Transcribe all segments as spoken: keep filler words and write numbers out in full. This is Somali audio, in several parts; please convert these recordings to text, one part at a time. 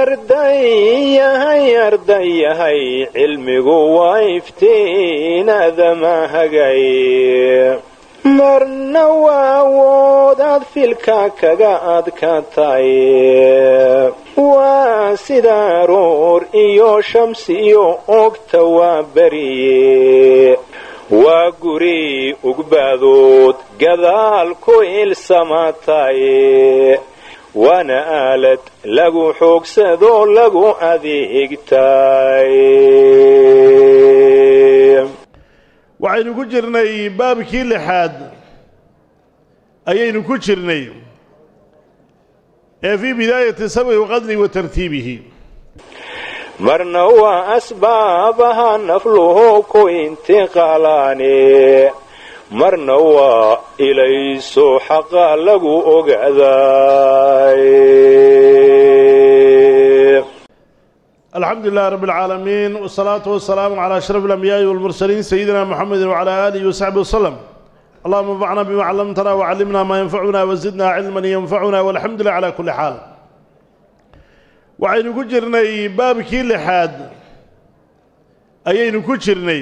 ardayahay ardayahay cilmigu waa iftiin aadama hagay marna waa awoodaad filka kaga adkaatay waa sida aroor iyo shamsi iyo ogta waa beriye waa guri ugbaadood gadaal ku ilsamaatay waana aalad lagu xoogsado lagu adeegtay waxaynu ku jirnay baabkii lixaad ayaynu ku jirnay ee fi bidaayati sab'i qadri wa tartiibihi marna waa asbaabaha nafluhu ku intiqaalaane marna waa ilayso xaqa lagu ogaaday الحمد لله رب العالمين والصلاة والسلام على أشرف الأنبياء والمرسلين سيدنا محمد وعلى آله وصحبه وسلم اللهم انفعنا بما علمتنا وعلمنا ما ينفعنا وزدنا علما ينفعنا والحمد لله على كل حال وعين كجرني باب كل حاد أين كجرني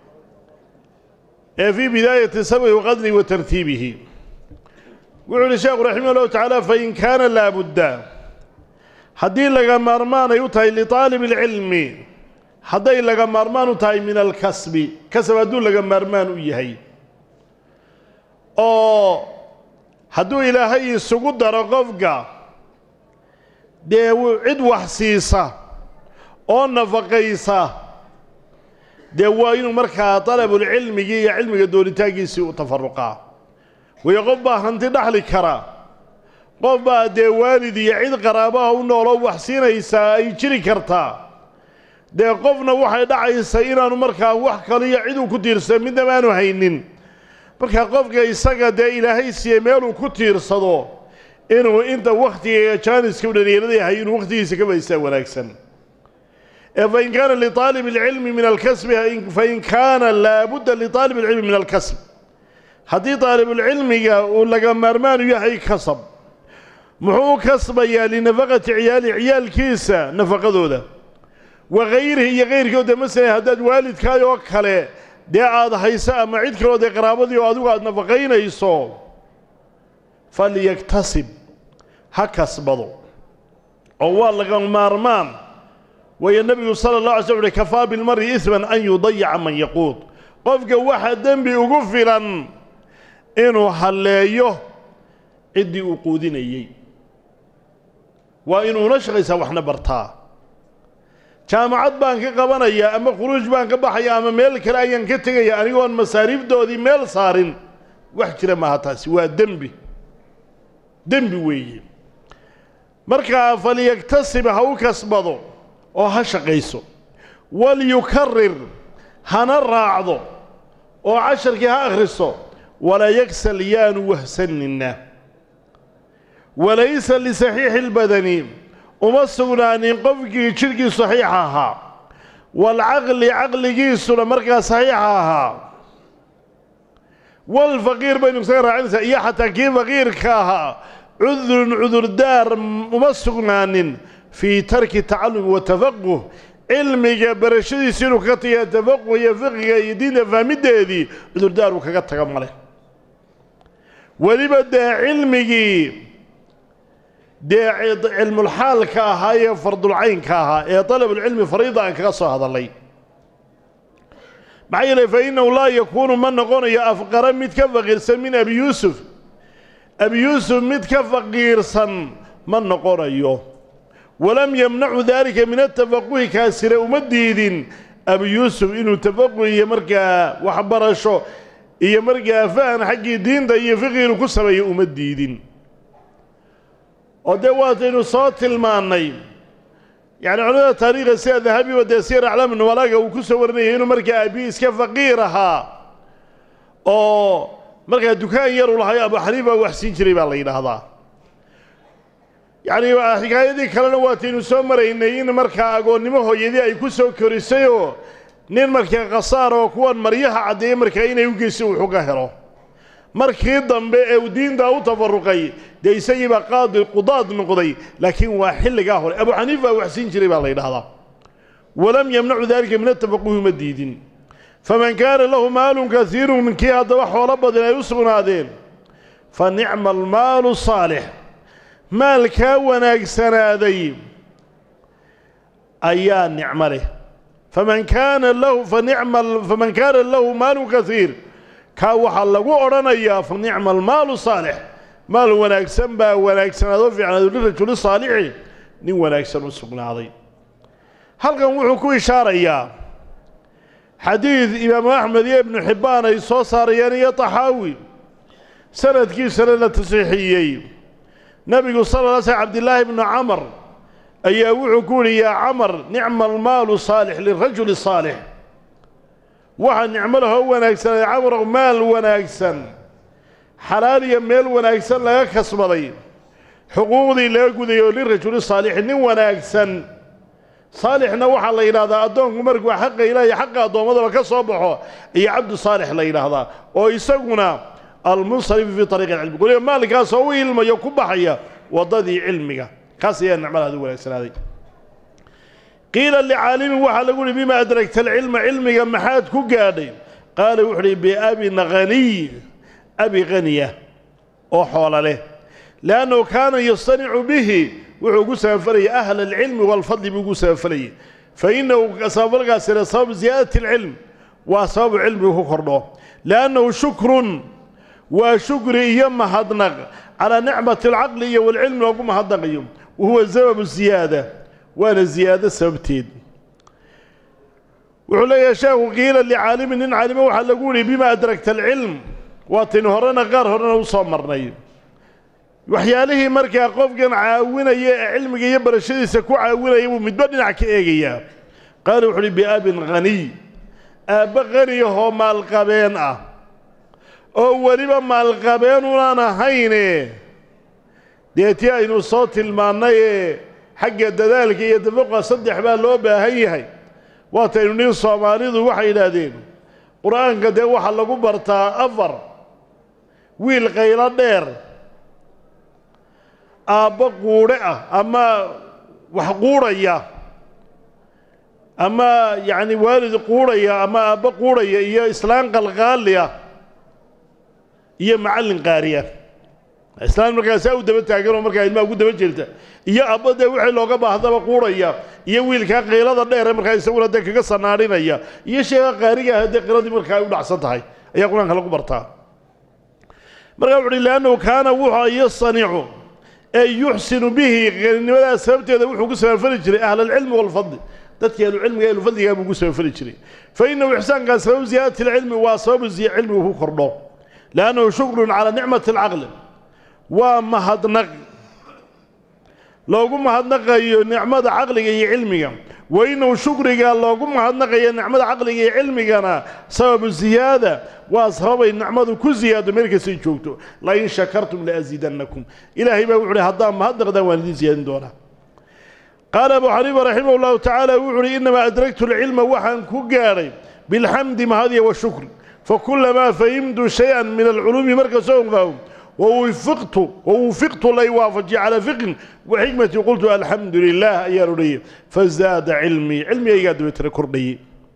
في بداية سبع وقدر وترتيبه وعلى الشيخ رحمه الله تعالى فإن كان لابد haddii laga maarmaan ay u tahay litaalib ilcilmi hadday laga maarmaan u tahay min alkasbi kasab hadduu laga maarmaan u yahay oo hadduu ilaahay isugu daro qofka dee cid wax siisa oo nafaqaysa dee waa inuu markaa dalabulcilmigii iyo cilmiga doonitaankiisii u tafaruqaa wayo qof baa hanti dhaxli kara qof baa dee waalid iyo cid qaraabaha u nooloo wax siinaysaa ay jiri kartaa dee qofna waxay dhacaysaa inaanu markaa wax kaliyo cid uu ku tiirsado midnaba aanu haynin markaa qofka isaga dee ilaahay siiyey meeluu ku tiirsado inuu inta wakhtiga jaaniska u dhalinyarada yahay inuu wakhtigiisa ka faa'iidaysta wanaagsan ee fain kaana litaalib alcilmi min alkasbi fain kaana laabudda litaalib alcilmi min alkasb haddii taalibulcilmiga uu laga maarmaan u yahay kasab muxuu kasbayaa linafaqati ciyaali ciyaalkiisa nafaqadooda wagayrihi iyo kayrkooda masalan haddaad waalidkaay oo kale dee aada hayso ama cid kaloo dee qaraabadii oo adigu aada nafaqaynayso falyaktasib ha kasbado oo waa laga maarmaan waayo nebigu sala allah alay slam uhi kafaa bilmari isman an yudayaca man yaquud qofka waxa dembi ugu filan inuu halleeyo ciddii uu quudinayey waa inuuna shaqaysaa waxna bartaa jaamacad baan ka qabanayaa ama khuruuj baan ka baxayaa ama meel kale ayaan ka tegaya anigoon masaariifdoodii meel saarin wax jira maaha taasi waa dembi dembi weeye markaa falyaktasib ha u kasbado oo ha shaqayso walyukarir hana raacdo oo casharkii ha akhriso walaa yagsal yaanu wahsanina walaysa lisaxiixi اlbadani uma sugnaanin qofkii jidhkii saxiixa ahaa waalcaqli caqligiisuna markaa saxiixa ahaa walfaqiir baynu isaga raacinaysaa iyo xataa kii faqiirka ahaa cudurun cudurdaar uma sugnaanin fii tarki tacallumi watafaquh cilmiga barashadiisa inuu kaga taga tafaquh iyo fiqiga iyo diinta fahmiddeedii cudurdaar uu kaga taga male weliba dee cilmigii dee cilmulxaalka ahaa ee fardulcaynka ahaa ee dalabulcilmi fariida aan kaga soo hadallay maxaa yeelay fa innahu laa yakuunu ma noqonayo afqara mid ka faqiirsan min abi yuusuf abi yuusuf mid ka faqiirsan ma noqonayo walam yamnacu daalika min atafaquhi kaasire uma diidin abi yuusuf inuu tafaquh iyo markaa waxbarasho iyo markaa fahan xaggii diinta iyo fiqiinu ku sameeyo uma diidin oo dee waataynu soo tilmaannay yacni culimada taariikha sida dahabi wa dee siyar aclaam nubalaaga uu ku soo warinayay inuu markaa aabihi iska faqiir ahaa oo markaa dukaan yar u lahay abu xaniifa wax siin jiray baa la yidhaahdaa yacni xikaayadii kalena waataynu soo maraynay in markaa agoonnimo hooyadii ay ku soo korisayoo nin markaa khasaar oo kuwan maryaha caddeeya markaa inay u geyso wuxuu ka helo markii dambe ee uu diinta u tafaruqay dee isagii baa qaadi qudaad noqday laakiin waa xilligaa hore abu xaniifa wax siin jiray baa la yidhaahdaa walam yamnacu dalika min atafaquhi ma diidin faman kaana lahu maalun kasiirun ninkii haddaba xoolo badan ay u sugnaadeen fa nicma almaalu saalix maalkaa wanaagsanaaday ayaa nicmo leh faman kaana lahu fanicma faman kaana lahu maalun kasiir kaa waxaa lagu odhanayaa fa nicma almaalu saalix maal wanaagsan baa wanaagsanaado fiicnaado lirajuli saalixi nin wanaagsan u sugnaaday halkan wuxuu ku ishaarayaa xadiid imaamu axmed iyo ibnu xibbaan ay soo saarayeen iyo taxaawi sanadkiisana la tasiixiyey nebigu sala la sl cabdillaahi ibnu camar ayaa wuxuu ku yidhi yaa camar nicma almaalu saalix lirajuli saalix waxaa nicmo lahoo wanaagsanay camarow maal wanaagsan xalaal iyo meel wanaagsan laga kasbaday xuquuqdii laga gudayo lirajuli saalixi nin wanaagsan saalixna waxaa la yidhahdaa addoonku markuu xaqa ilaahay xaqa addoommadaba ka soo baxo iyo cabdu saalix la yidhaahdaa oo isaguna almunsarifu fii ariiqi alcilmi weliba maalkaas oo u ilmayo ku baxaya waddadii cilmiga kaas ayaa nicmadaadi wanaagsanaaday qiila licaalimin waxaa lagu yihi bima adragta alcilma cilmiga maxaad ku gaadhay qaala wuxuu uhi biabin haniy abi haniya oo xoola leh liannahu kaana yastanicu bihi wuxuu ugu sabafalayay ahla alcilmi waalfadli buu ugu sabafalayay fa innahu sababkaasina sababu ziyaadati alcilm waa sababu cilmigu ku kordho liannahu shukrun waa shukri iyo mahadnaq calaa nicmati alcaqli iyo walcilmi loogu mahadnaqayo wahuwa sababu ziyaada waana ziyaado sababteed wuxuu leeyahay sheekhu qiila licaalimin nin caalimo waxaa lagu yihi bima adragta alcilm waataynu horena qaar horena u soo marnay waxyaalihii markaa qofkan caawinaya ee cilmiga iyo barashadiisa ku caawinaya buu midba dhinac ka eegayaa qaala wuxuu uhi biabin haniy aabba haniyahoo maalqabeen ah oo weliba maalqabeen unaan ahayne dee tii aynu soo tilmaannay ee xagga dadaalka iyo dafaqa saddex baa loo baahan yahay waataynu nin soomaalidu waxay yidhaahdeen qur-aanka dee waxaa lagu bartaa afar wiil qaylo dheer aabbo quudhe ah ama wax quudhaya ama yacni waalid quudhaya ama aabbo quudhaya iyo islaan qalqaali ah iyo macallin qaariya islaan markaasaa u daba taaganoo markaa ilmaha ugu daba jirta iyo aabbo dee wixii looga baahdaba quudhaya iyo wiilkaa qaylada dheere markaa isaguna dee kaga sanaadhinaya iyo sheega qaariga ah dee qiladii markaa ay u dhacsan tahay ayaa qur-aanka lagu bartaa markaa wuxu uhi liannahu kaana wuxuu yastanicu ee yuxsinu bihi qaninimadaas sababteeda wuxuu ku sabafali jiray ahla alcilmi waalfadli dadkii ahlucilmiga ehlufadligaa buu ku sabafali jiray fa innahu ixsaankaas sababu ziyaadati alcilmi waa sababu cilmigu ku kordho liannahu shukrun calaa nicmati alcaqli waa mahadnaq loogu mahadnaqayo nicmada caqliga iyo cilmiga wa innahu shukriga loogu mahadnaqayo nicmada caqliga iyo cilmigana sababu ziyaada waa sababay nicmadu ku ziyaado meel kastay joogto lain shakartum laasiidannakum ilaahay baa wuxu uhi haddaan mahadnaqdaan waan idiin siyaadin doonaa qaala abu xaniifa raximah llahu tacaala wuxu uhi innamaa adragtu alcilma waxaan ku gaadhay bilxamdi mahadiya washukri fakulamaa fahimtu shay-an min alculuumi markastoo fahmo ووفقت ووفقت لي وافجي على فقه وحكمتي قلت الحمد لله يا ربي فزاد علمي علمي يا دويتر كردي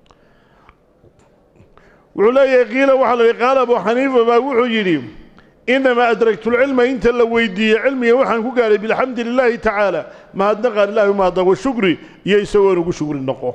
وعلي قيل وحلي قال ابو حنيفه ما وحو يري انما ادركت العلم انت لو ويدي علمي وحن كو قال بالحمد لله تعالى ما ادغى الله ما ادغى شكري يسوي نقو شكر النقو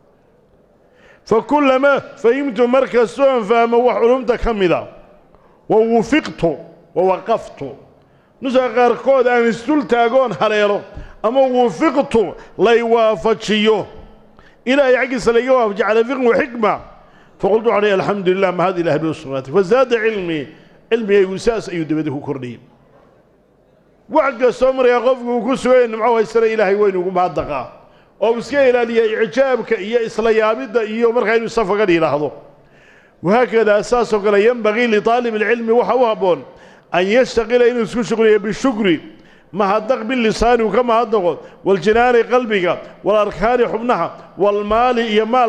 فكلما فهمت مركز سوء فهم وحلمت كمذا ووفقت ووقفت نسا قاركود أن استل تاغون هليلو أما وفقت ليوافجيو إلى يعكس ليوافج على فقه وحكمة فقلت عليه الحمد لله ما هذه الأهل والصلاة فزاد علمي علمي يساس أيو دبده كردي وعقا السمر يا غفق وكسوين معه يسر إلهي وين وقم هالدقاء ومسكي إلى لي إعجابك إيا إصليابد إيا ومرخين يصفق لي لحظه وهكذا أساسه قال ينبغي لطالب العلم وحوابون أن يشتغل إنه يشتغل بالشكر ما هدق باللسان وكما هدق والجنان قلبك والأركان حبنها والمال يمالك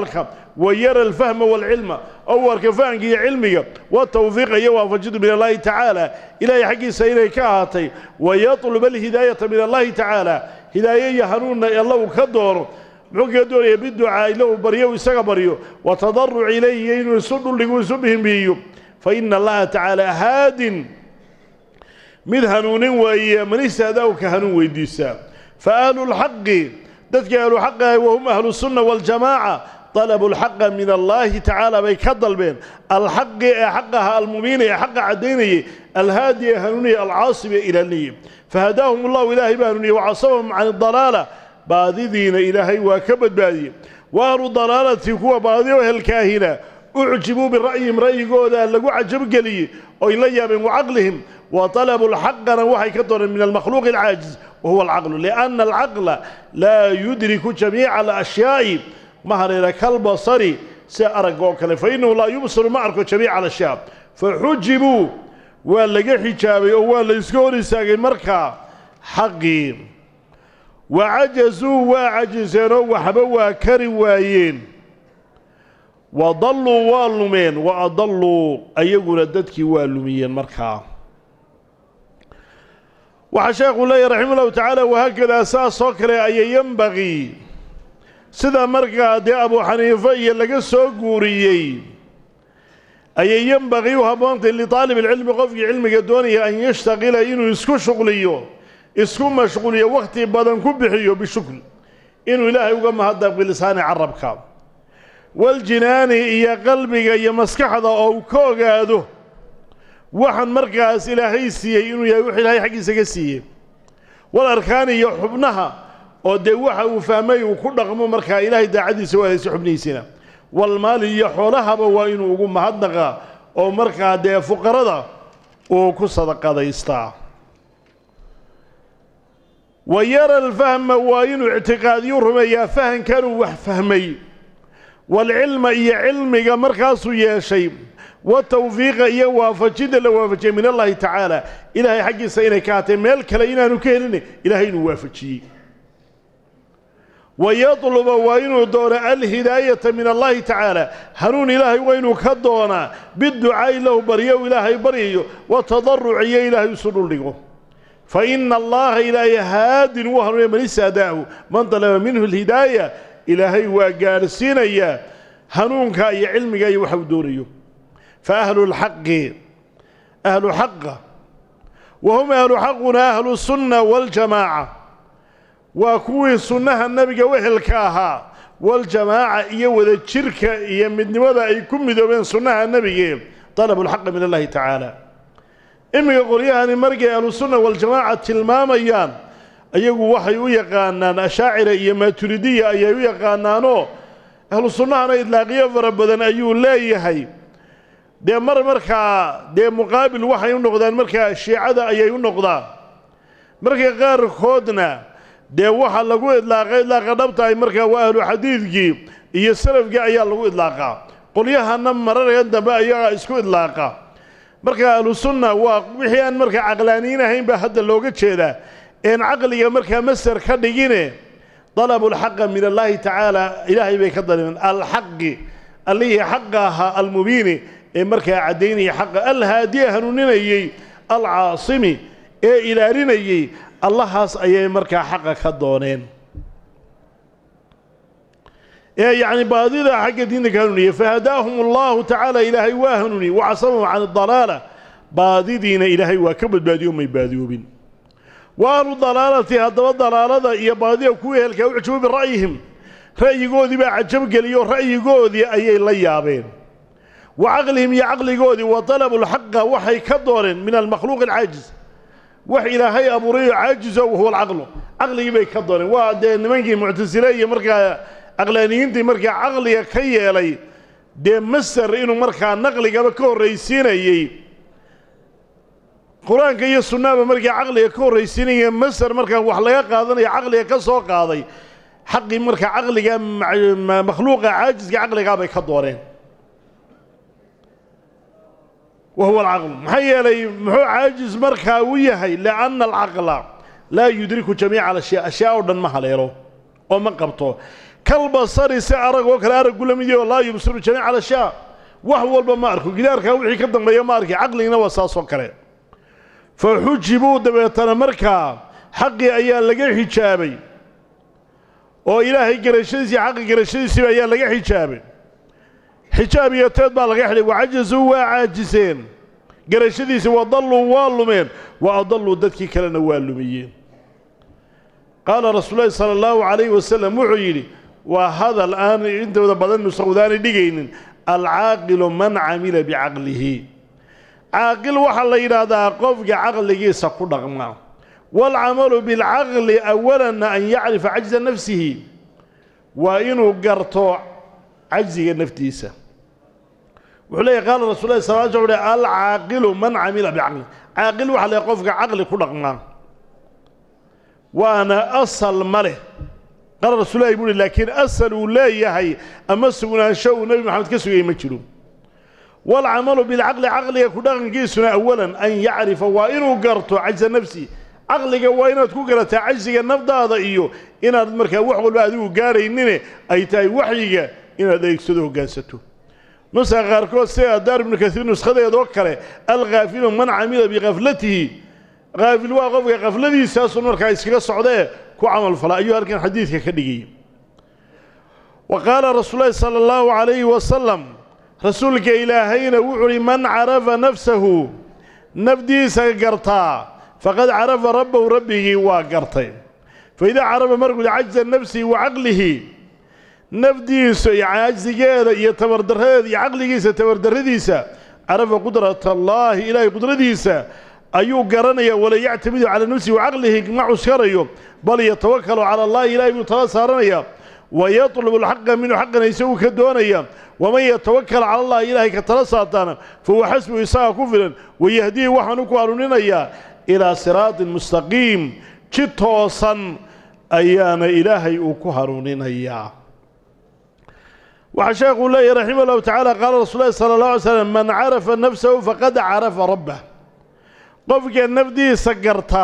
ويرى الفهم والعلم أو كفانك علمك والتوفيق يوافجد من الله تعالى إلى حق سيري كاهاتي ويطلب الهداية من الله تعالى هداية هنون الله كدور معقدور يبدعاء له بريو يسقى بريو وتضرع إليه ينسد لقوسبهم بيو فإن الله تعالى هاد من هنون وإيا من استهداوك هنون ويديسا فأهل الحق ذاتك أهل الحق وهم أهل السنة والجماعة طلبوا الحق من الله تعالى بيكدل بين الحق حقها المبين حق عديني الهادي هنوني العاصب إلى النية فهداهم الله إلهي بهنوني وعصبهم عن الضلالة باذذين إلهي وكبد باذي وأهل الضلالة هو باذي وهي الكاهنة أعجبوا برأيهم رأي قودا لقوا عجب قلي وإلي من عقلهم وطلبوا الحق نوحي كدر من المخلوق العاجز وهو العقل لأن العقل لا يدرك جميع الأشياء مهر كالبصري سأرقوك فإنه لا يبصر معك جميع الأشياء فحجبوا ولقى حجابي ولا يسكوري ساقي مركا حقي وعجزوا وعجزوا وحبوا كروايين وضلوا واللمين وأضلوا أيقول الددك واللمين مركا وحشاق الله رحمه الله تعالى وهكذا أساس صكرة أي ينبغي سيدا مركا دي أبو حنيفة يلقى سوقوريي أي ينبغي وهبانت اللي طالب العلم قفق علم قدوني أن يشتغل إنه يسكو شغليه يسكو مشغوليه وقت بدن كبحيه بشكل إنه إلهي وقام هذا بلسان عربك والجنان يا قلبك يا مسكحة أو كوغاده وحن مركز إلهي سيه إنه يوحي لهي حق سيسيه والأركان يحبنها ودوحه وفهمه وكل رقم مركز إلهي دا عدي سواه سحبني سنة والمال يحولها بوائنه وقوم هدنغا أو مركز دا فقرده وكو صدقه يستطاع ويرى الفهم وائنه اعتقاد يرهم يا فهم كانوا وفهمي والعلم يا علمك مركز يا شيء والتوفيق يا وافجد لوافج من الله تعالى إلهي حق سينا كاتم ملك لينا نكيرني إلهي نوافجي ويطلب وينو دون الهداية من الله تعالى هنون إلهي وينو كدونا بالدعاء له بريو إلهي بريو وتضرع يا إلهي يسر له فإن الله إلهي هاد وهر من ساداه من طلب منه الهداية إلهي وقارسين يا هنونك يا علمك يا وحودوريو فأهل الحق أهل حق وهم أهل حقنا أهل السنة والجماعة وكوي السنة النبي وحلكاها والجماعة يود الشركة يمد ماذا يكون مدوبين سنة النبي طلب الحق من الله تعالى إما يقول يعني مرجع أهل السنة والجماعة تلماميان أيقوا وحي ويقانان أشاعر إيما تريدية أيقوا يقانانو أهل السنة أنا إطلاقية فربضان أيقوا لا يحي دي مر مركا دي مقابل وحي النقدان مركا الشيعة أيقوا النقدان مركا غير خودنا دي وحا لقوا إطلاقا إطلاقا نبتا مركا وأهل حديثكي إيا السلف قا أيقوا لقوا إطلاقا قل ياها نمرر يندبا أيقوا إسكو إطلاقا مركا أهل السنة وحيان مركا عقلانيين هين بهذا اللوغة شيدا إن عقلي مركا مسر كدقيني طلبوا الحق من الله تعالى إلهي بيكدر من الحق اللي حقها المبين إن مركا عديني حق الهادية هنونيني العاصمي إيه إلى ريني الله هاس أي مركا حق كدونين إيه يعني بعضي حق دينك هنوني فهداهم الله تعالى إلهي واهنوني وعصمهم عن الضلالة بعضي دين إلهي وكبد باديهم يباديوبين وأهل الضلالة هذا الضلالة يا بعضي وكويه الكوعجوا برأيهم رأي قودي بعجب قليو رأي قودي أي الليابين وعقلهم يا عقل قودي وطلبوا الحق وحي كدور من المخلوق العاجز وحي إلهي أبو ريو عاجزه وهو العقل عقلي يبي كدور وادين منجي معتزلية مركا عقلانيين دي مركا عقلي كي لي دي مصر إنه مركا نقلي قبل كور رئيسين أيي قرآن كي السنة مركا عقلي كور رئيسين مصر مركا وحليا قاضي عقلي كسو قاضي حقي مركا عقلي مخلوق عاجز عقلي قابل كدورين وهو العقل محيا لي محو عاجز مركا ويهي لأن العقل لا يدرك جميع الأشياء أشياء ودن ما هليرو oo ma qabto kalbasari si arag oo kale arag gulamiyo la yubsiru jamiic ala shaa wax walba ma arko gidaarka wixii ka dambeeya ma arki aqliina waa saasoo kale fa hujibu dabeetana markaa xaqi ayaa laga xijaabay oo ilaahay garashadiisa xaqi garashadiisa ayaa laga xijaabay xijaab iyo teed baa laga xilay wacajizu waa caajiseen garashadiisa wadallu waa lumeen wa adallu dadkii kalena waa lumiyeen qaala rasuulullaahi sala allahu calayhi wasallam wuxuu yidhi waa hadal aan intooda badan nusawdaani dhigaynin alcaaqilu man camila bicaqlihi caaqil waxaa la yidhaahdaa qofka caqligiisa ku dhaqma walcamalu bilcaqli awalan an yacrifa cajza nafsihi waa inuu garto cajziga naftiisa wuxuu leeyahy qaala rasuulullaahi sala allahu calayhi wasallam alcaaqilu man camila bicaqli caaqil waxaa leeyahay qofka caqli ku dhaqma waana asal ma leh qaala rasuulullaahi buu laakiin asal uu leeyahay ama sugnaansho uu nebi maxamed ka sugayay ma jiro walcamalu bilcaqli caqliga ku dhaqankiisuna awalan an yacrifa waa inuu garto cajza nafsi caqliga waa inaad ku garataa cajziga nafdaada iyo inaad markaa wax walba adigu gaadhaynine ay tahay waxyiga inaad adeegsado hoggaansato nusaha qaarkood sida daar ibnu kasiir nuskhadeedoo kale alghaafilu man camila bikaflatihi غافل واقف غفلتي ساسون marka iskaga socdee ku amal fala ayuu halkan xadiiska ka dhigay وقال رسول الله صلى الله عليه وسلم رسولك إلهينا وحري من عرف نفسه نفدي سقرتا فقد عرف ربه ربه وقرتا فإذا عرف مرق عجز النفس وعقله نفدي عجز يتبردر هذه عقله يتبردر هذه عرف قدرة الله إلهي قدرته أيو قرنيا ولا يعتمد على نفسه وعقله مع سكريه بل يتوكل على الله إلهي متواصرنيا ويطلب الحق منه حقا يسوي كدونيا ومن يتوكل على الله إلهي كترساتنا فهو حسبه إساء كفلا ويهديه وحنك وعنينيا إلى صراط مستقيم كتوصا أيان إلهي أكهرونينيا وحشاق الله رحمه الله تعالى قال رسول الله صلى الله عليه وسلم من عرف نفسه فقد عرف ربه قفك النفدي سقرتا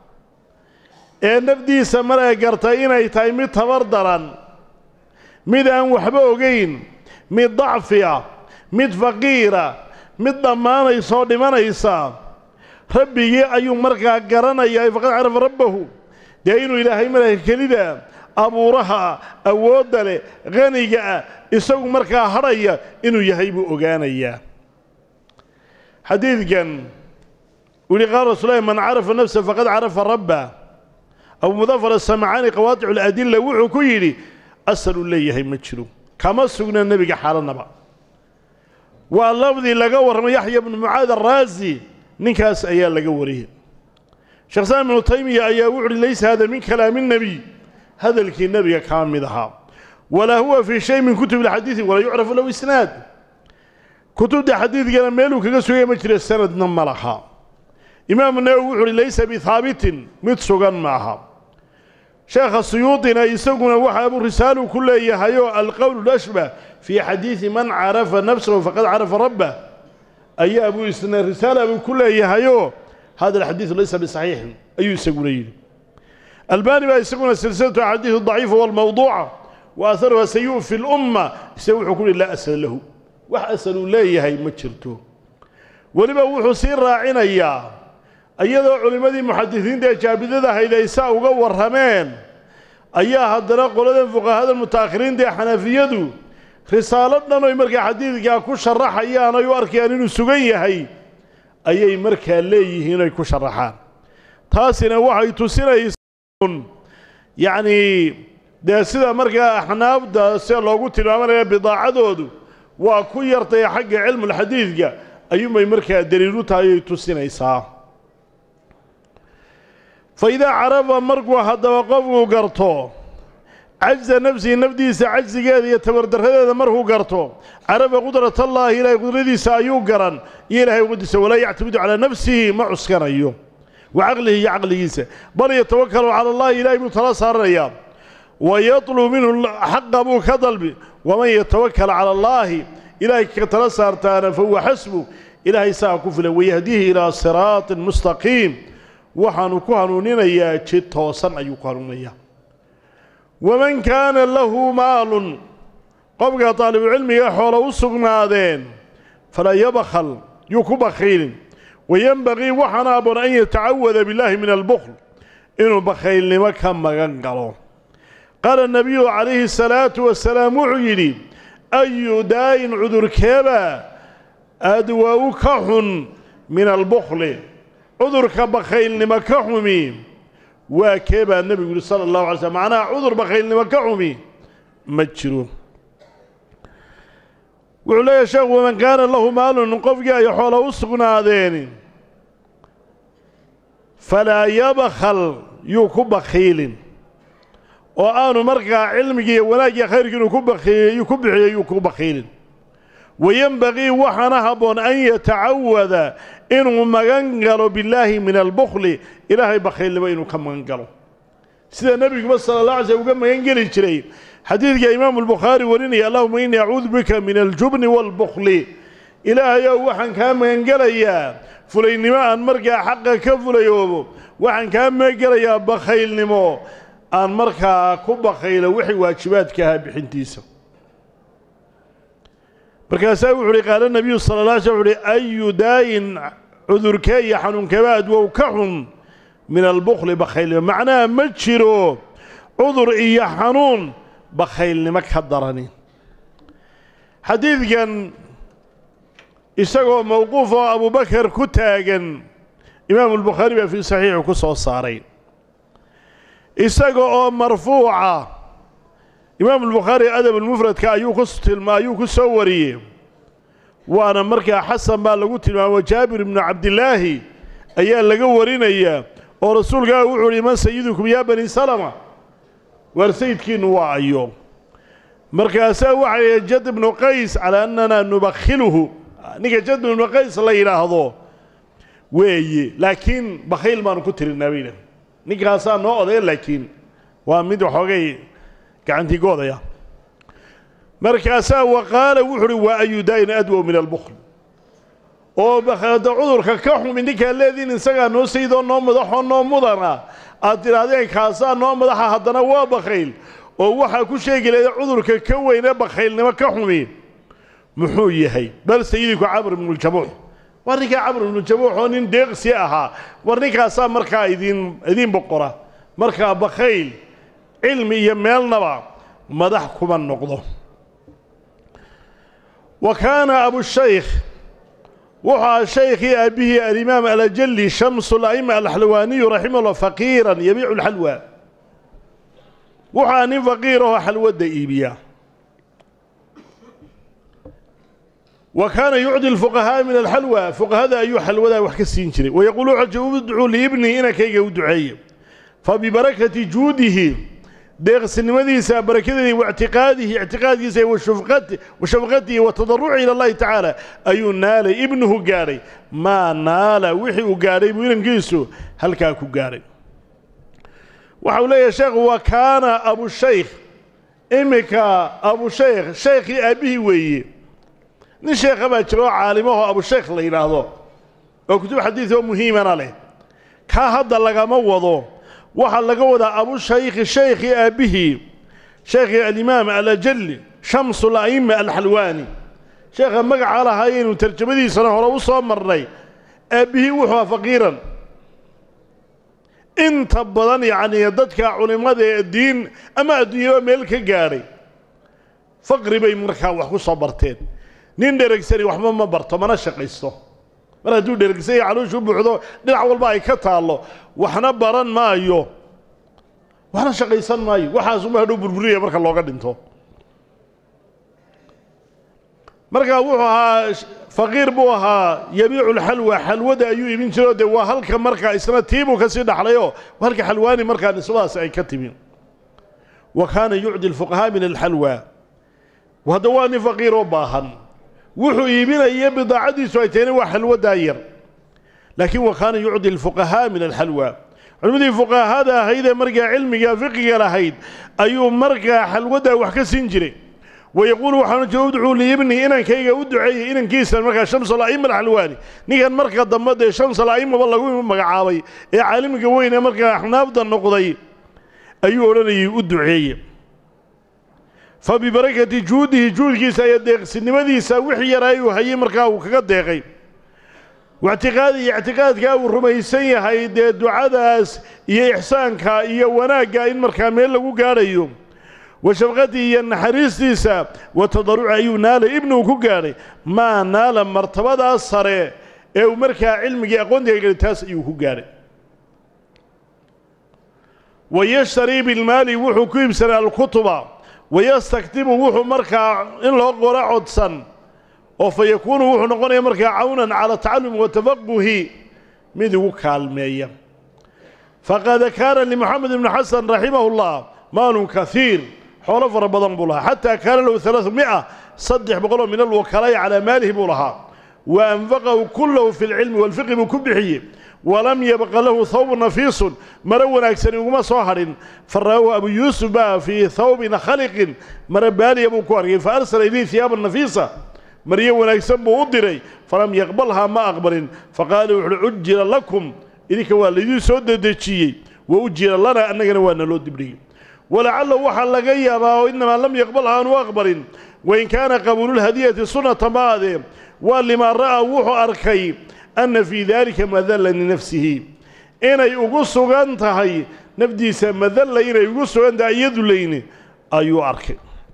النفدي سمرا قرتا إنay tahay mid tabardaran mid aan waxba ogeyn mid ضعفيا mid faqiira mid dhamaanayso dhimanaysa rabbigii ayuu markaa garanaya faqad araf rabbahu deeynu ilaahay markaa kelida abuuraha awooda leh qaniga isagu markaa haraya inuu yahay buu ogaanaya xadiidkan ولقال رسول الله من عرف نفسه فقد عرف ربه أو مظفر السمعاني قواطع الأدلة وحو كيري أسأل الله يمتشرو كما سقنا النبي حالنا بقى واللفظ لقور من يحيى بن معاذ الرازي نكاس أيال لقوره شخصان من تيمية أيا وعري ليس هذا من كلام النبي هذا الكي النبي كاملها ولا هو في شيء من كتب الحديث ولا يعرف له إسناد كتب الحديث قال ميلو كقسوية مجرى السند نمرها إمام النووي ليس بثابت متسوغان معها شيخ السيوطي يسوغنا وحاب الرسالة كلها يهيو القول الأشبه في حديث من عرف نفسه فقد عرف ربه أي أبو يسنى الرسالة أبو كلها يهيو هذا الحديث ليس بصحيح أي يسوغنين الباني ما يسوغنا سلسلة الحديث الضعيفة والموضوعة وأثرها سيء في الأمة يسوي كل لا أسأل له وأسأل لا يهي متشرته ولما هو سير راعنا إياه أيضا علماء المحدثين دي جابدة هيدا يساء وقور همين أيها هدنا قولنا فقهاء المتاخرين دي حنفيدو رسالتنا أنه يمركي حديث يكون شرح أيها أنه يؤركي أنه سقية هي أيها يمركي اللي هنا يكون شرحان تاسنا وحي تسينا يسون يعني ده سيدا مركي أحناف ده سيدا لو قلت له بضاعة دودو وكو يرتي حق علم الحديث أيما يمركي الدليلو تاي تسينا يساء فإذا عرف مرقوا هذا وقفوا قرطو عجز نفسه نفديس عجز قاذي يتبردر هذا مرهو قرطو عرف قدرة الله إلهي قدرته سايو قرن إلهي قدسه ولا يعتمد على نفسه مع عسكر أيوه وعقله عقله بل يتوكل على الله إلهي متلاصر الرياض ويطلب منه حق أبو كذلب ومن يتوكل على الله إلهي كتلاصر تانا فهو حسبه إلهي ساكفل ويهديه إلى صراط مستقيم waxaanu ku hanuuninayaa jid toosan ayuu ku hanuuninayaa waman kaana lahu maalun qofka taalibucilmiga xoola u sugnaadeen falaa yabkhal yuu ku bakhiilin wayanbagii waxaana aboon an yatacawada billaahi min albukhl inuu bakhaylnimo ka magan galo qaala nabiyu calayhi asalaatu wasalaam wuxuu yidhi ayu daa'in cudurkeeba adwaa-u ka xun min albukhli cudurka bakhaylnimo ka xumi waa kee baa nebigu yidhi sala allahu alay slm macnaha cudur bakhaylnimo ka xumi ma jiro wuxuu leeyahay sheekhu waman kaana lahu maalun qofkii ay xoola u sugnaadeen falaa yabkhal yuu ku bakhiilin oo aanu markaa cilmigii iyo wanaagii khayrkii inuu ku bakhiiyo ku bixiyo yuu ku bakhiilin wayanbagii waxaana habboon an yatacawada inuu magan galo billaahi min albukhli ilaahay bakhaylnimo inuu ka magan galo sida nebiguba sala allah alay slm uga magan geli jiray xadiidka imaamu albukhaari warinaya allahuma innii acuudu bika min aljubni waalbukhli ilaahayow waxaan kaa magan gelayaa fulaynimo aan markaa xaqa ka fulayoobo waxaan kaa magan gelayaa bakhaylnimo aan markaa ku bakhaylo wixii waajibaadka ahaa bixintiisa markaasaa wuxu uhi qaala nabiyu sala la alay slm wuxu uhi ayu daayin cudurkee iyo xanuunkeeba adwow ka xun min albukhli bakhaylnimo macnaha ma jiro cudur iyo xanuun bakhaylnimo ka darani xadiidkan isagoo mowquuf oo abubakar ku taagan imaamu albukhaari baa fii saxiixu ku soo saaray isaga oo marfuuca imaamu albukhaari adabulmufradka ayuu ku tilmaa ayuu ku soo wariyey waana markaa xasan baa lagu tilmaamo jaabir ibnu cabdillaahi ayaa laga warinayaa oo rasuulkaa wuxuu uhi man sayidukum yaa bani salama waar sayidkiinnu waa ayo markaasaa waxaa yidhi jad ibnu qays calaa annana nubakhiluhu ninka jad ibnu qays la yidhaahdo weeye laakiin bakhayl baanu ku tirinaa bayna ninkaasaa noo odaya laakiin waa mid waxoogay gacantii goodaya markaasaa waqaala wuxu uhi waa ayu daa'in adwow min albukhl oo bakhaada cudurka ka xumi ninkaa leediin isagaa noo sayidoo noo madaxoo noo mudana aad tidhaahdeen kaasaa noo madaxa haddana waa bakhayl oo waxaa ku sheegi lahda cudurka ka weyne bakhaylnimo ka xumi muxuu yahay bal sayidinku camr ibnuljamuux war ninkaa camr ibnujamuux oo nin deeqsi ahaa war ninkaasaa markaa idin idiin boqora markaa bakhayl cilmi iyo meelnaba madax kuma noqdo wa kaana abushaykh wuxuu shaykhii aabbihii alimaam alajali shamsu la'ima alxalwaaniyu raximahullah faqiiran yabiicu alxalwa wuxaa nin faqiir ahoo xalwadda iibiya wa kaana yucdi alfuqahaa min alxalwa fuqahada ayuu xalwadaa wax ka siin jiray wayaquulu wuxuu udcuu liibnii inankayga u duceeye fabibarakati juudihi deeqsinimadiisa barakadeedii waictiqaadihi ictiqaadkiisa wa shafqatihi wa tadaruci ila allahi tacaala ayuu naalay ibnuhu gaadhay maa naala wixii uu gaadhay buu inankiisu halkaa ku gaadhay waxa uu leeyahay sheekhu wa kaana abushaykh iminka abushaykh shaykhii aabbihii weeye nin sheekha baa jira oo caalimahoo abushaykh la yidhaahdo oo kutub xadiid oo muhiimana leh kaa hadda lagama wado waxaa laga wadaa abushaykhi shaykhii aabbihii shaykhii alimaam alajali shamsu la'ima alxalwaani sheekha magaca lahaayaynu tarjamadiisana hore u soo marnay aabbihii wuxuu aha faqiiran inta badan yacnii dadka culimmada ee diin ama adduunyaba meel ka gaadhay faqri bay markaa wax ku soo barteen nin dheregsani waxba ma barto mana shaqaysto mar hadduu dheregsan iyo calooshu u buuxdo dhinac walba ay ka taallo waxna baran maayo waxna shaqaysan maayo waxaasuma hadhow burburiyaya marka looga dhinto markaa wuxuu ahaa faqiir buu ahaa yabiicu lxalwa xalwada ayuu iibin jiro dee waa halka markaa isna tiibuu ka sii dhaxlayoo halka xalwaani markaa nisbadaas ay ka timi wa kaana yucdi alfuqahaa min alxalwa hadda waa nin faqiiroo baahan wuxuu iibinaya bidaacadiisu ay tahayna waa xalwadaa yar laakiin wa kaana yucdi alfuqahaa min alxalwa culimmadii fuqahada ahaydee markaa cilmiga fiqiga lahayd ayuu markaa xalwadaa wax ka siin jiray wayaquulu waxaanu jira udcuu liibnii inankayga u duceeyey inankiisan markaa shamsu la'ima alxalwaani ninkan marka dambe dee shamsu la'imaba lagu magacaabay ee caalimiga weyn ee markaa axnaafda noqday ayuu odhanayay u duceeye فببركة جوده جود كيسا يدق سنمدي سوحي يرايو هي مركا وكذا دقي واعتقادي اعتقاد كاو الرميسية هاي دعاء داس يا إحسان كا يا وناقا إن مركا ميل لغو قاريو وشفقتي ين حريستيسا وتضرع ينال ابنه كقاري ما نال مرتبة الصري او مركا علمي يقول دي تاس ايو كقاري ويشتري بالمال وحو كيبسر الخطبة ويستكتب وحو مركا إن لو قرأ عدسا وفيكون وحو نقول مركا عونا على تعلم وتفقه مذو كالمية فقد كان لمحمد بن حسن رحمه الله مال كثير حول فربضان بولها حتى كان له ثلاثمائة صدح بقوله من الوكلاء على ماله بولها وأنفقه كله في العلم والفقه بكبحيه ولم يبقى له ثوب نفيس مرون أكثر وما صهر فراه أبو يوسف في ثوب خلق مربالي أبو كواري فأرسل إليه ثيابا نفيسة مريون أكثر بوضري فلم يقبلها ما أقبل فقالوا عجل لكم إذيك والذي سود دتشي وأجل لنا أننا وانا لو دبري ولعله وحل لقيا وإنما لم يقبلها أنه أقبل وإن كان قبول الهدية سنة ماذا ولما رأى وحو أركي أن في ذلك مذلة لنفسه إن يقص أنتهي نفديس مذلة إن يقص أنت أيد لين أيو أركي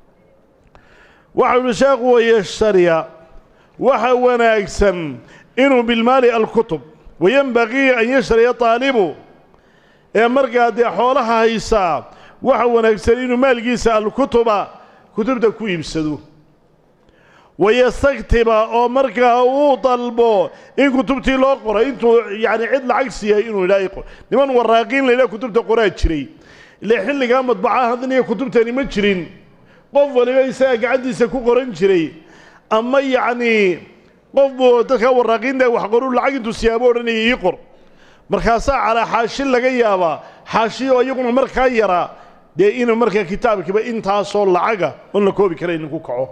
وحو شاق ويشتري وحو أكسن إنه بالمال الكتب وينبغي أن يشتري طالبه إن مرقى دي حولها هيسا وحو أكسن إنه مال جيسا الكتب كتب تكوي يبسدوه ويستكتب أو مركا أو طلبه إن كتبتي له قرأ إنتو يعني عد العكسية إنه لا يقرأ لمن وراقين للا كتبت قرأ تشري اللي حل قام مطبعها هذا هي كتبتني ما تشرين قف ولا يساق عندي سكو قرأ تشري أما يعني قف تكا وراقين ده وحقروا العقد انتو سيابون يقر مركاسا على حاشي لقى يابا حاشي ويقول مركا يرى ده إنه مركا كتاب كبا إنتها صول العقا قلنا كوبي كرين نكو كعو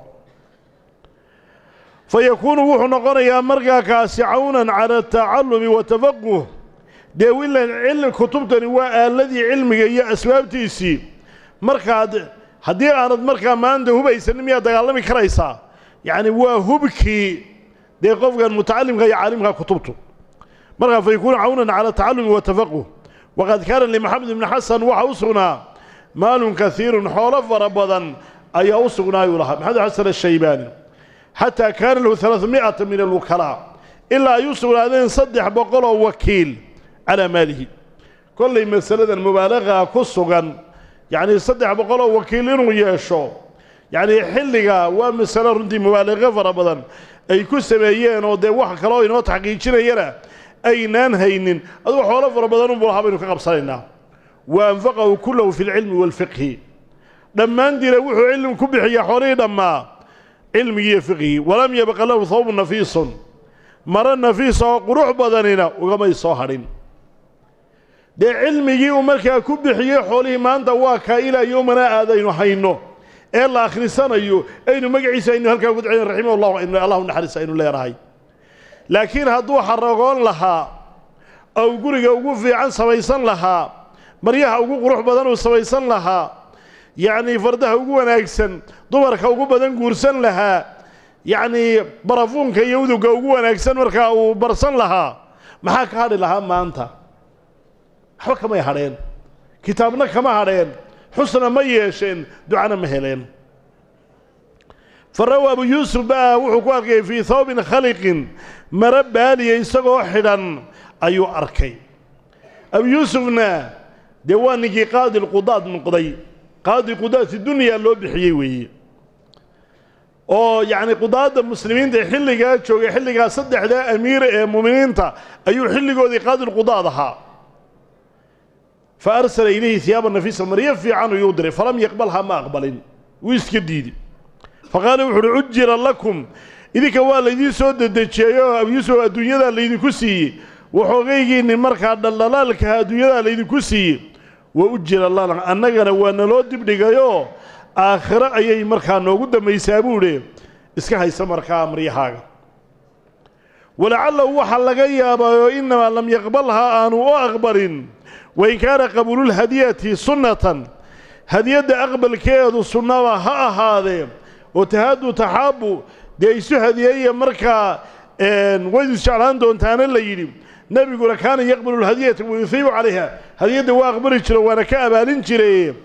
فيكون وحو نقريا مرقا كاسي عونا على التعلم وتفقه دي ولا العلم كتبتني هو الذي علمي هي أسبابتيسي مرقا هدي أرد مرقا ما عنده هو يسلم يا دقالمي كريسا يعني هو هبكي دي قفقا المتعلم غير عالمها كتبته مرقا فيكون عونا على التعلم وتفقه وقد كان لمحمد بن حسن وحوصنا مال كثير حول فربضا أي أوصنا يولها محمد حسن الشيباني حتى كان له ثلاثمائة من الوكلاء إلا يوسف هذين صدح بقوله وكيل على ماله كل مسألة المبالغة كسوغا يعني صدح بقوله وكيلين وياشو يعني حلقة ومسألة رندي مبالغة فربضا أي كسبيين ودي واحد كلاوين وتحقيقين يرى أي نانهين أدو حوالة فربضا نبولها بينو كقبصالنا وأنفقه كله في العلم والفقه لما عندي لوحو علم كبحي حوري لما علمي فقهي ولم يبقى له ثوب نفيس مر نفيس وقروح بدننا وكما يصهرين ده علمي ومركا كبحي حولي ما انت واكا الى يومنا اذين حينه الا اخر سنه ايو اينو مغعيسا انه هلكا ودعين رحمه الله ان الله نحرس انه لا يراهي لكن هدو حرقون لها او غريغا ugu fiican samaysan laha maryaha ugu qurux badan oo samaysan laha يعني فردها وجوه ناكسن دمرك وجوه بدن جورسن لها يعني برافون كيودو جوه ناكسن مركا وبرسن لها محاك هذا لها ما أنت حوك ما يهرين كتابنا كما هرين حسنا ما يشين دعنا مهلين فروى أبو يوسف بقى وحكوا في ثوب خلق مرب هالي يسقى واحدا أيو أركي أبو يوسفنا ديواني قاضي القضاة من قضي قاضي قضاة الدنيا اللي بحيوي أو يعني قضاة المسلمين ده حلقة شو حلقة صدق ده أمير المؤمنين تا أيو حلقة دي قاضي القضاة ده فأرسل إليه ثياب النفيس المريف في عنه يودري فلم يقبلها ما أقبلين ويسكديدي فقالوا عجل لكم إذا كوال الذي سود الدجاجة أو يسوى الدنيا الذي كسي وحقيقي إن مركز دلالك الدنيا الذي كسي وأجل الله أننا وانا لو دبدغيو آخر أي مركز نوجد ما يسابونه إسكا هيسا مركز أمري حاجة ولعله وحل غيابا إنما لم يقبلها أنو أخبر وإن كان قبول الهدية سنة هدية أقبل كيد السنة ها هذا وتهادوا تحابوا ديسو هدية مركا ويد شعلان دون تانا اللي يريد نبي يقول كان يقبل الهدية ويثيب عليها هدية واقبل الشرى وانا كأبالين شرى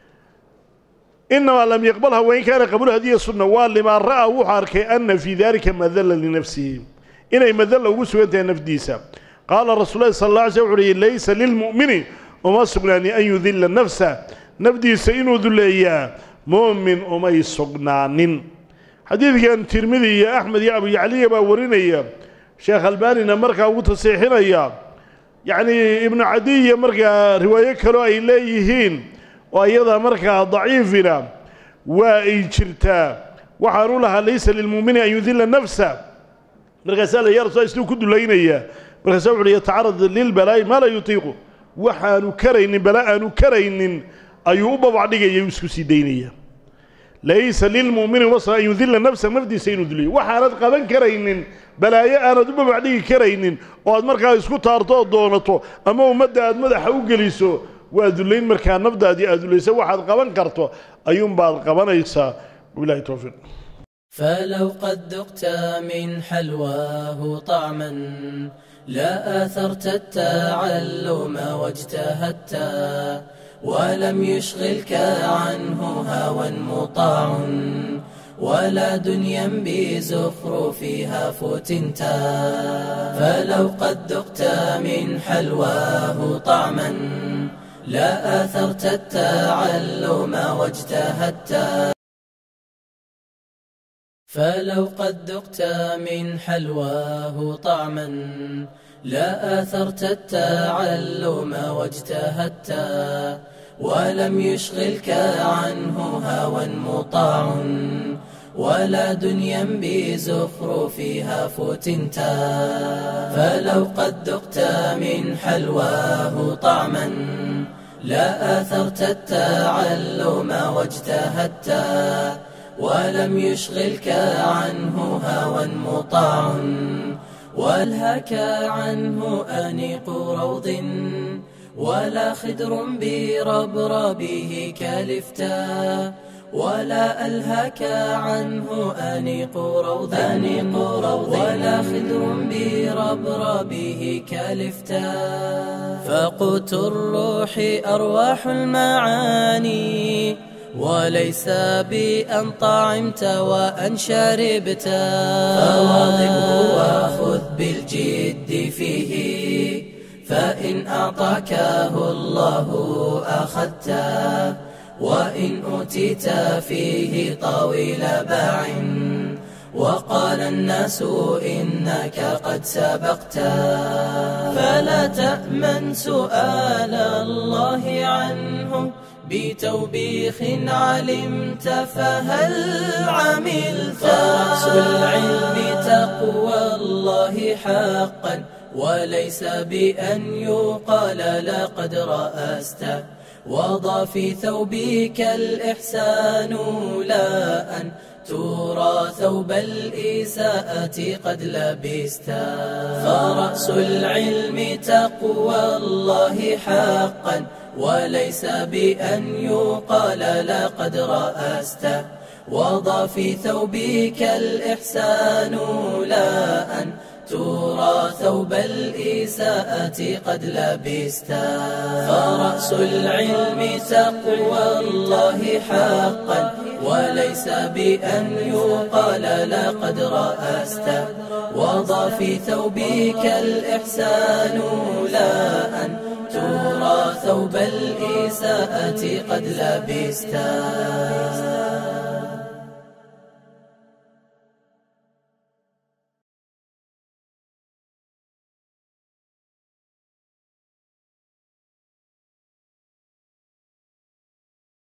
إنما لم يقبلها وإن كان قبل هدية السنة ولما رأى وحارك أن في ذلك مذلة لنفسه إنه مذلة وسوى نفديسا قال الرسول الله صلى الله عليه وسلم ليس للمؤمن وما سبناني أن يذل النفس نفديسا إنه ذليا مؤمن وما يسقنان حديث كان ترمذي يا أحمد يا أبو يعلي باورينيا شيخ الباني نمركا وتصيحنا يعني ابن عدي مركا رواية كانوا إليهين وأيضا مركا ضعيفنا وإيشرتا وحاروا لها ليس للمؤمن أن يذل نفسه مركا سأل يا رسول الله كد لينيا مركا سأل يتعرض للبلاء ما لا يطيقه وحانو كرين بلاء نكرين أيوب بعدك يوسف سيدينيا ليس للمؤمن وصل أن يذل نفسه نفدي سينذلي وحارد قبن كرين بلايا أنا دب بعدك كرين وأد مركا يسكو تارتو دونتو أما مدى أد مدى حوجليسو وأدلين مركا نفدا دي أدليسو واحد قبن كرتو أيوم بعد قبن يسا ولا توفيق. فلو قد ذقت من حلواه طعما لا آثرت التعلم واجتهدت ولم يشغلك عنه هوى مطاع ولا دنيا بزخرفها فتنتا فلو قد ذقت من حلواه طعما لا آثرت التعلم واجتهدت فلو قد ذقت من حلواه طعما لا آثرت التعلم واجتهدت ولم يشغلك عنه هوى مطاع ولا دنيا بزخرفها فتنتا فلو قد ذقت من حلواه طعما لا آثرت التعلم واجتهدت ولم يشغلك عنه هوى مطاع والهك عنه أنيق روض ولا خدر بربربه كالفتا ولا ألهك عنه أنيق روض أنيق روض ولا خدر بربربه كالفتا فقوت الروح أرواح المعاني وليس بأن طعمت وأن شربت فواظبه وخذ بالجد فيه فإن أعطاكه الله أخذته وإن أوتيت فيه طويل باع وقال الناس إنك قد سبقت فلا تأمن سؤال الله عنه بتوبيخ علمت فهل عملت فرأس العلم تقوى الله حقا وليس بأن يقال لقد رأست وضع في ثوبك الإحسان لا أن ترى ثوب الإساءة قد لبست فرأس العلم تقوى الله حقا وليس بأن يقال لقد رأست وضع في ثوبك الإحسان لا أن ترى ثوب الإساءة قد لبست فرأس العلم تقوى الله حقا وليس بأن يقال لقد رأست وضع في ثوبك الإحسان لا أن ترى ثوب الإساءة قد لبست